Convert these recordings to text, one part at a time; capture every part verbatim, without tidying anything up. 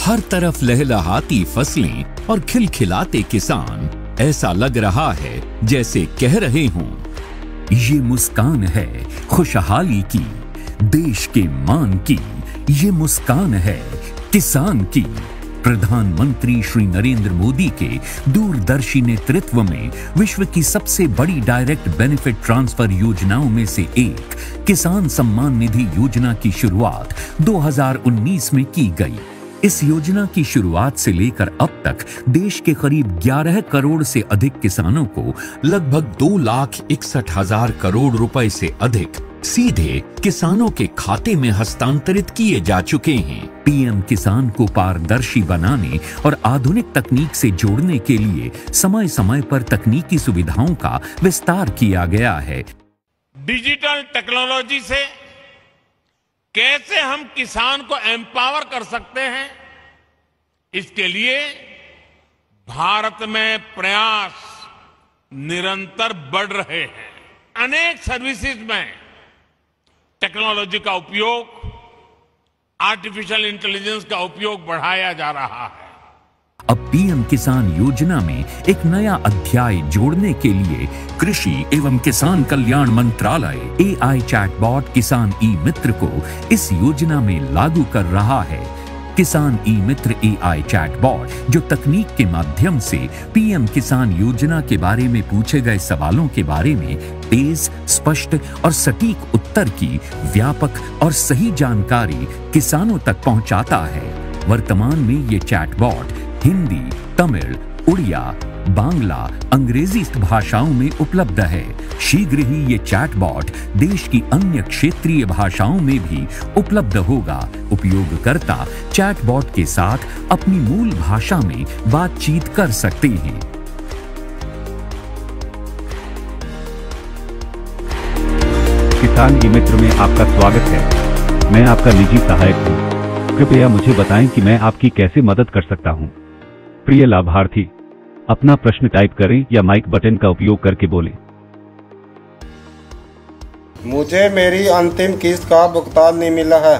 हर तरफ लहलहाती फसलें और खिलखिलाते किसान, ऐसा लग रहा है जैसे कह रहे हों, ये मुस्कान है खुशहाली की, देश के मान की, ये मुस्कान है किसान की। प्रधानमंत्री श्री नरेंद्र मोदी के दूरदर्शी नेतृत्व में विश्व की सबसे बड़ी डायरेक्ट बेनिफिट ट्रांसफर योजनाओं में से एक किसान सम्मान निधि योजना की शुरुआत दो हज़ार उन्नीस में की गई। इस योजना की शुरुआत से लेकर अब तक देश के करीब ग्यारह करोड़ से अधिक किसानों को लगभग दो लाख इकसठ हजार करोड़ रुपए से अधिक सीधे किसानों के खाते में हस्तांतरित किए जा चुके हैं। पीएम किसान को पारदर्शी बनाने और आधुनिक तकनीक से जोड़ने के लिए समय समय पर तकनीकी सुविधाओं का विस्तार किया गया है। डिजिटल टेक्नोलॉजी से कैसे हम किसान को एम्पावर कर सकते हैं, इसके लिए भारत में प्रयास निरंतर बढ़ रहे हैं। अनेक सर्विसेज में टेक्नोलॉजी का उपयोग, आर्टिफिशियल इंटेलिजेंस का उपयोग बढ़ाया जा रहा है। अब पीएम किसान योजना में एक नया अध्याय जोड़ने के लिए कृषि एवं किसान कल्याण मंत्रालय एआई चैटबॉट किसान ई मित्र को इस योजना में लागू कर रहा है। किसान ई मित्र एआई चैटबॉट जो तकनीक के माध्यम से पीएम किसान योजना के बारे में पूछे गए सवालों के बारे में तेज, स्पष्ट और सटीक उत्तर की व्यापक और सही जानकारी किसानों तक पहुंचाता है। वर्तमान में ये चैटबॉट हिंदी, तमिल, उड़िया, बांग्ला, अंग्रेजी भाषाओं में उपलब्ध है। शीघ्र ही ये चैटबॉट देश की अन्य क्षेत्रीय भाषाओं में भी उपलब्ध होगा। उपयोगकर्ता चैटबॉट के साथ अपनी मूल भाषा में बातचीत कर सकते हैं। किसान ई मित्र में आपका स्वागत है। मैं आपका निजी सहायक हूँ। कृपया मुझे बताएं कि मैं आपकी कैसे मदद कर सकता हूँ। प्रिय लाभार्थी, अपना प्रश्न टाइप करें या माइक बटन का उपयोग करके बोलें। मुझे मेरी अंतिम किस्त का भुगतान नहीं मिला है।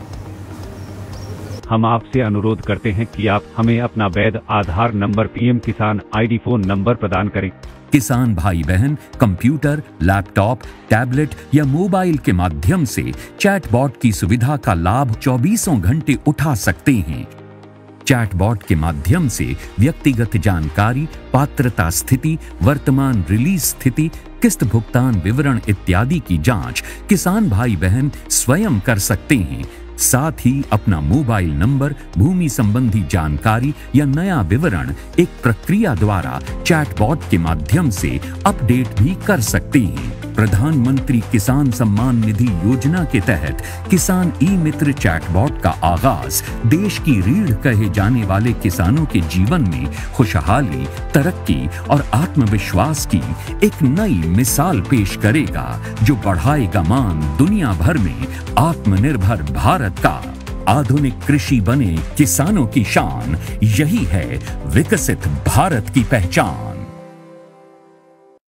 हम आपसे अनुरोध करते हैं कि आप हमें अपना वैध Aadhaar number, PM Kisan ID, phone number प्रदान करें। किसान भाई बहन कंप्यूटर, लैपटॉप, टैबलेट या मोबाइल के माध्यम से चैटबॉट की सुविधा का लाभ चौबीसों घंटे उठा सकते हैं। चैटबॉट के माध्यम से व्यक्तिगत जानकारी, पात्रता स्थिति, वर्तमान रिलीज स्थिति, किस्त भुगतान विवरण इत्यादि की जांच किसान भाई बहन स्वयं कर सकते हैं। साथ ही अपना मोबाइल नंबर, भूमि संबंधी जानकारी या नया विवरण एक प्रक्रिया द्वारा चैटबॉट के माध्यम से अपडेट भी कर सकते हैं। प्रधानमंत्री किसान सम्मान निधि योजना के तहत किसान ई मित्र चैटबॉट का आगाज देश की रीढ़ कहे जाने वाले किसानों के जीवन में खुशहाली, तरक्की और आत्मविश्वास की एक नई मिसाल पेश करेगा, जो बढ़ाएगा मान दुनिया भर में आत्मनिर्भर भारत का। आधुनिक कृषि बने किसानों की शान, यही है विकसित भारत की पहचान।